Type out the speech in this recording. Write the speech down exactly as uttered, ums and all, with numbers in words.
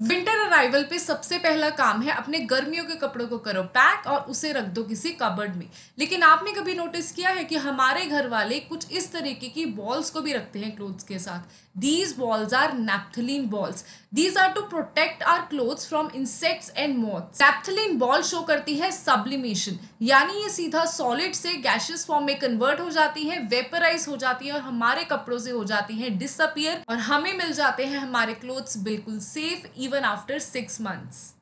Winter arrival पे सबसे पहला काम है अपने गर्मियों के कपड़ों को करो पैक और उसे रख दो किसी कबर्ड में। लेकिन आपने कभी नोटिस किया है कि हमारे घर वाले कुछ इस तरीके की बॉल्स को भी रखते हैं क्लोथ्स के साथ। These balls are naphthalene balls. These are to protect our clothes from insects and moths. Naphthalene ball show करती है सब्लिमेशन, यानी ये सीधा सॉलिड से गैशियस फॉर्म में कन्वर्ट हो जाती है, वेपराइज हो जाती है और हमारे कपड़ों से हो जाती है डिसअपियर और हमें मिल जाते हैं हमारे क्लोथ्स बिल्कुल safe even after six months.